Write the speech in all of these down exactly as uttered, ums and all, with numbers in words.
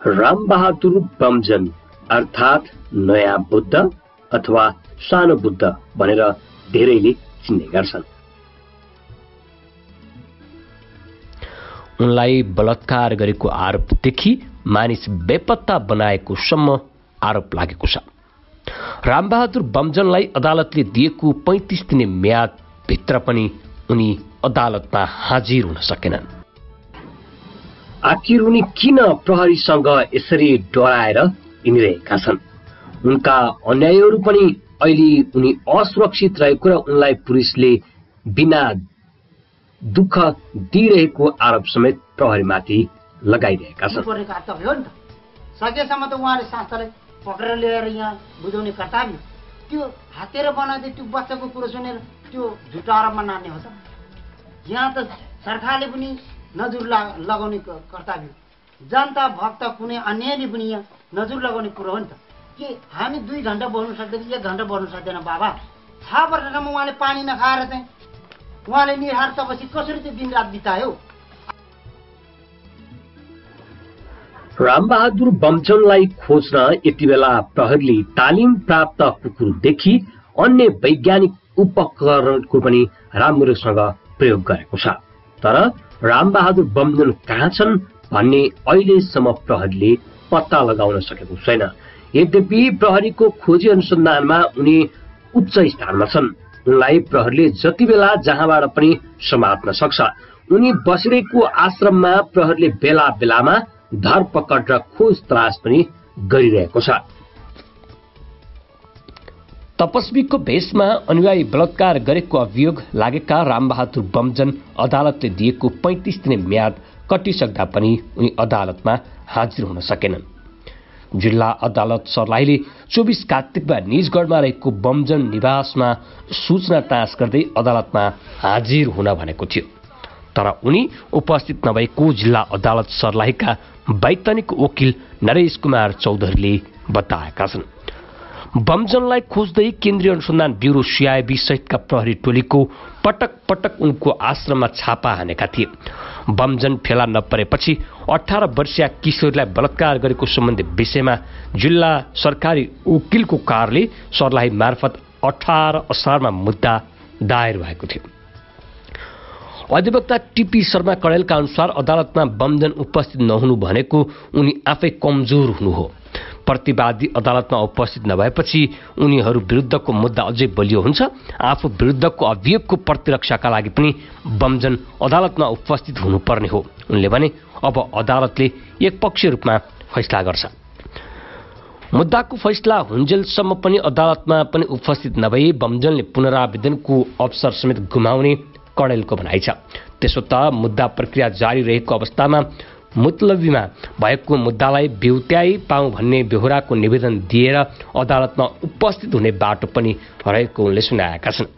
रामबहादुर बमजन अर्थात् नयाँ बुद्ध अथवा सानो बुद्ध भनेर धेरैले चिन्ने गर्छन्। उनलाई बलात्कार गरेको आरोपदेखि मानिस बेपत्ता बनाएको सम्म आरोप लागेको छ। रामबहादुर बमजनलाई अदालतले दिएको पैंतीस दिने म्याद भित्र पनि उनी अदालतमा हाजिर हुन सकेनन्। आखिर उनी किन प्रहरीसँग यसरी डराएर हिँडिरहेका छन्? उनका अन्यायहरू पनि अहिले उनी असुरक्षित रहेको र उनलाई पुलिसले बिना दुःख दिइरहेको आरोप समेत प्रहरीमाथि लगाइरहेका छन्। सकेसम्म त उहाँले संस्थालाई पक्रेर ल्याएर यहाँ बुझाउने कर्तव्य त्यो हातेर बनाउँदै त्यो बच्चाको कुरो सुनेर त्यो झुटा आरोपमा नान्ने हो त? यहाँ त सरकारले पनि नजुर लगाउने कर्तव्य, जनता भक्त कुनै अन्यले पनि यहाँ नजुर लगाउने कुरो हो नि त। के हामी दुई घन्टा बस्नु सक्दैन, एक घन्टा बस्नु सक्दैन? बाबा छ वर्षसम्म उहाँले पानी नखाएर चाहिँ उहाँले निहार तपसी कसरी चाहिँ दिनरात बितायो? रामबहादुर बमजनलाई खोज्न यति बेला प्रहरीले तालिम प्राप्त कुकुरदेखि अन्य वैज्ञानिक उपकरणको पनि राम्रोसँग प्रयोग गरेको छ। तर रामबहादुर बमजन कहाँ छन् भन्ने अहिलेसम्म प्रहरीले पत्ता लगाउन सकेको छैन। यद्यपि प्रहरीको खोजी अनुसन्धानमा उनी उच्च स्थानमा छन्। उनलाई प्रहरीले जति बेला जहाँबाट पनि समात्न सक्छ। उनी बसिरहेको आश्रममा प्रहरीले बेला बेलामा धरपकड र खोज तलास पनि गरिरहेको छ। तपस्वीको भेषमा अनुयायी बलात्कार गरेको अभियोग लागेका रामबहादुर बमजन अदालतले दिएको पैंतीस दिने म्याद कटिसक्दा पनि उनी अदालतमा हाजिर हुन सकेनन्। जिल्ला अदालत सर्लाहीले चौबीस कार्तिकमा निजगढमा रहेको बमजन निवासमा सूचना तास गर्दै अदालतमा हाजिर हुन भनेको थियो। तर उनी उपस्थित नभएको जिल्ला अदालत सर्लाहीका वैतनिक वकिल नरेश कुमार चौधरीले बताएका छन्। बमजनलाई खोज्दै केन्द्रीय अनुसन्धान ब्युरो सीआईबी सहितका प्रहरी टोलीको पटक पटक उनको आश्रममा छापा हानेका थिए। बमजन फेला नपरेपछि अठारह वर्षीय किशोरीलाई बलात्कार गरेको सम्बन्धी विषयमा जिल्ला सरकारी वकिलको कार्यालय सर्लाही मार्फत अठारह असारमा मुद्दा दायर भएको थियो। अधिवक्ता टीपी शर्मा कडेलका अनुसार अदालतमा बमजन उपस्थित नहुनु भनेको उनी आफै कमजोर हुनु हो। प्रतिवादी अदालतमा उपस्थित नभएपछि उनीहरू विरुद्धको मुद्दा अझै बलियो हुन्छ। आफू विरुद्धको अभियोगको प्रतिरक्षाका लागि पनि बमजन अदालतमा उपस्थित हुनुपर्ने हो। उनले भने अब अदालतले एकपक्षीय रूपमा फैसला गर्छ। मुद्दाको फैसला हुन्जेलसम्म पनि अदालतमा पनि उपस्थित नभई बमजनले पुनरावेदनको अवसर समेत गुमाउने कडेलको भनाइ छ। त्यसो त मुद्दा प्रक्रिया जारी रहेको अवस्थामा मुतलबीमा भएको मुद्दालाई बिउत्याई पाऊँ भन्ने बेहोराको निवेदन दिएर अदालतमा उपस्थित हुने बाटो पनि रहेको उनले सुनाएका छन्।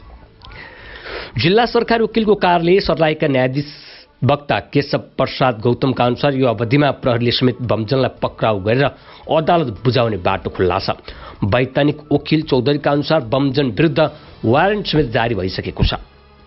जिल्ला सरकारी वकिलको कार्यालय सर्लाहीका न्यायाधीश वक्ता केशव प्रसाद गौतमका अनुसार यो अवधिमा प्रहरीले समेत बमजनलाई पक्राउ गरेर अदालत बुझाउने बाटो खुल्ला छ। वैतनिक वकिल चौधरीका अनुसार बमजन विरुद्ध वारेन्ट समेत जारी भइसकेको छ।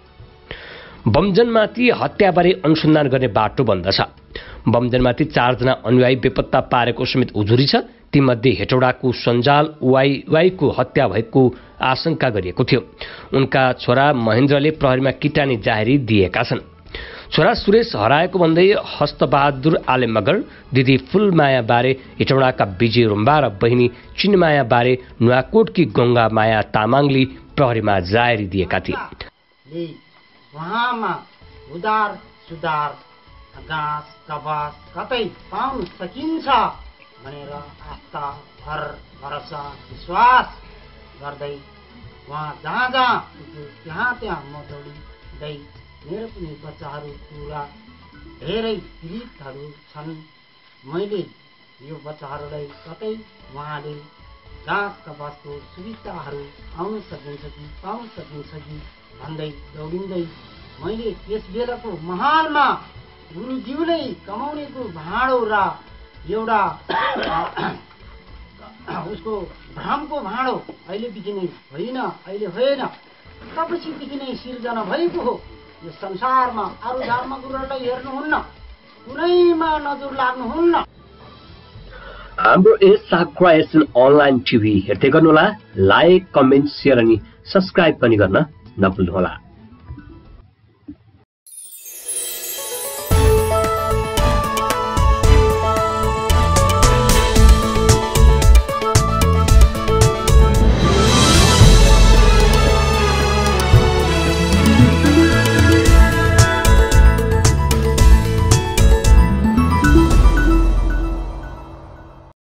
बमजनमाथि हत्याबारे अनुसन्धान गर्ने बाटो बन्द छ। बमजनमाथि चारजना अनुयायी बेपत्ता पारेको समेत उजुरी छ। तीमध्ये हेटौडाको सञ्जाल वाइवाईको हत्या भएको आशंका गरिएको थियो। उनका छोरा महेन्द्रले प्रहरीमा किटानी जाहेरी दिएका छन्। छोरा सुरेश हराएको भन्दै हस्तबहादुर आले मगर, दिदी फुलमाया बारे हेटौडाका विजय रुम्बा र बहिनी चिनमाया बारे नुवाकोटकी गंगा माया तामाङले प्रहरीमा जाहेरी दिएका थिए। वहाँमा उदार सुधार घाँस कबास कतै पाउन सकिन्छ भनेर आस्था भर भरोसा विश्वास गर्दै उहाँ जहाँ जहाँ त्यहाँ त्यहाँ म दौडिँदै मेरो पनि बच्चाहरू पुरा धेरै पीडितहरू छन्। मैले यो बच्चाहरूलाई कतै उहाँले घाँस कबासको सुविधाहरू आउन सकिन्छ कि पाउन सकिन्छ कि भन्दै दौडिँदै मैले यस बेलाको महानमा गुरुज्यूले कमाउनेको भाँडो र एउटा उसको भ्रमको भाँडो अहिलेदेखि नै होइन, अहिले होइन, तपसीदेखि नै सिर्जना भएको हो। यो संसारमा अरू धर्मगुरुहरूलाई हेर्नुहुन्न, कुनैमा नजर लाग्नुहुन्न। हाम्रो यस क्राएसन अनलाइन टिभी हेर्दै गर्नुहोला। लाइक, कमेन्ट, सेयर अनि सब्स्क्राइब पनि गर्न नभुल्नुहोला।